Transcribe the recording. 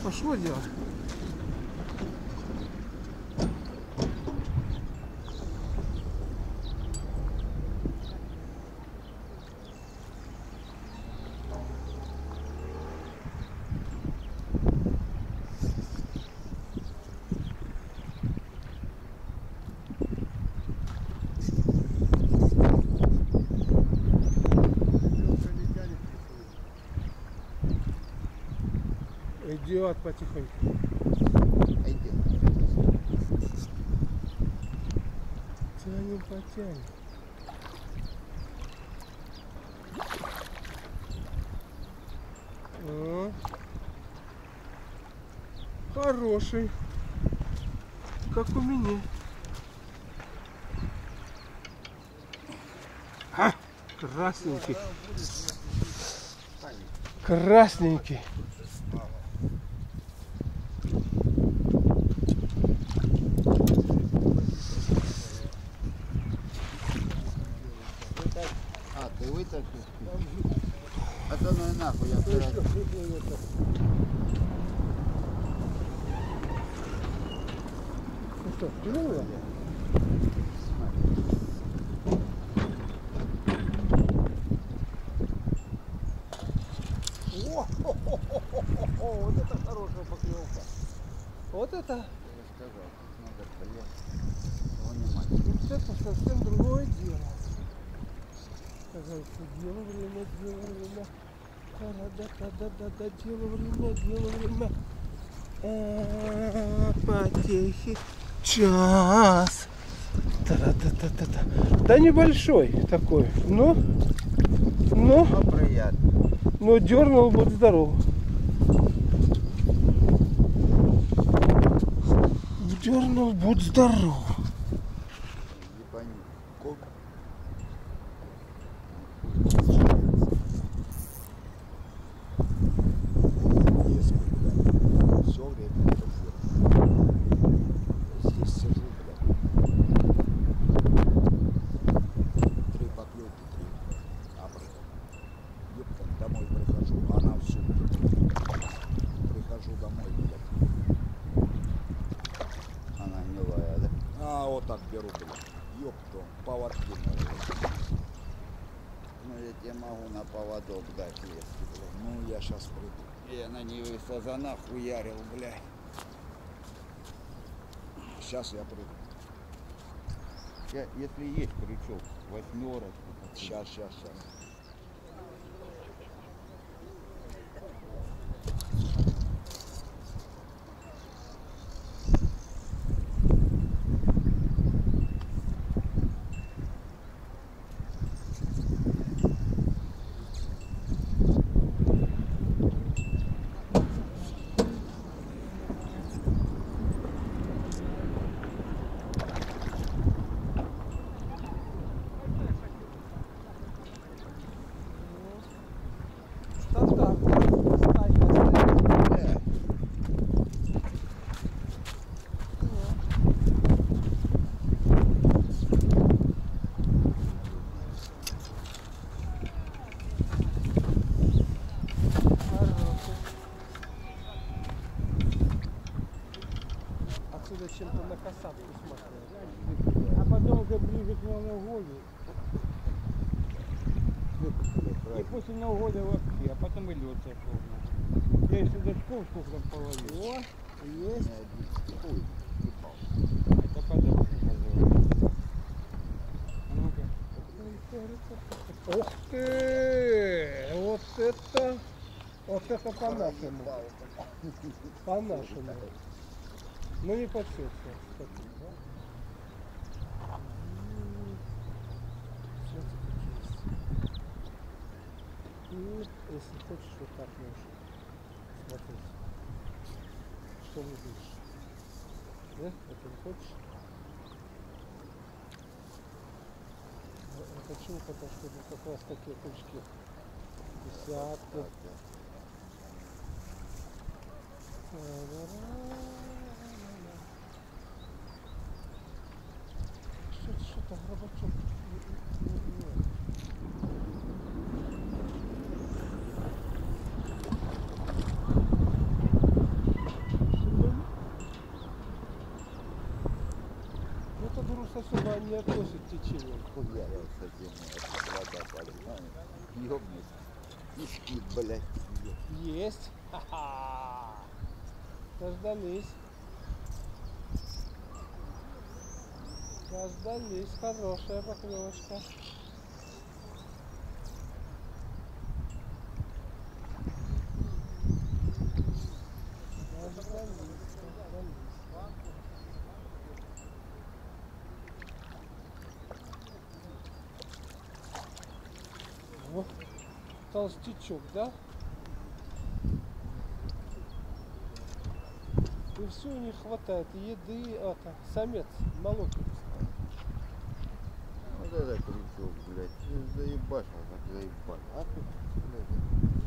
пошло дело. Идет потихоньку. Тянем, потянем. О, хороший, как у меня. А, красненький. Красненький. Ты вытащил? А то ну и нахуй, я вчера... Ну что, тянуло? Вот это хорошая поклевка. Вот это. Я сказал, надо поехать. Вот это совсем другое дело. Пожалуйста, дело время. Да-да-да, дело время. Потехи. Час. Та-да-да-да-да. Да небольшой такой. Ну, Приятно. ну дернул, будь здоров. Дернул, будь здоров. Все время здесь сижу, блядь. 3 поклевки, 3. А ёпта, домой прихожу, она в сумке. Прихожу домой, блядь. Она гнилая, да? А, вот так беру, блядь. Ёпта, поводки надо. Ну я тебе могу на поводок дать, если, блядь. Ну я сейчас приду. Я на нее сазана хуярил, блядь. Сейчас я приду. Если есть крючок, 8. Сейчас. Отсюда чем-то на касатку смотрел. А потом уже ближе к Новогодию. И после Нового вообще, а потом и лед сошел. Я еще дочков сколько там половил. О, есть. Хуй, ебал. Это подальше называется. А ну-ка. Ух ты! Вот это по-нашему. По-нашему. Ну не подсечься, кстати. И если хочешь, вот так можешь смотреть. Что не видишь? Да? Это не хочешь? А почему? Потому что это как раз такие крючки. Десятки. Что-то гробачок. не относит течение. Хуярился зимой, вода поливает. Ёбнись. И спит, блядь. Есть. Ха-ха. Дождались. Дождались. Хорошая поклевочка. О, толстячок, да? И все, не хватает еды, это, самец молокит. Вот это крючок, блядь. Заебашил, как заебашил. А тут, блядь.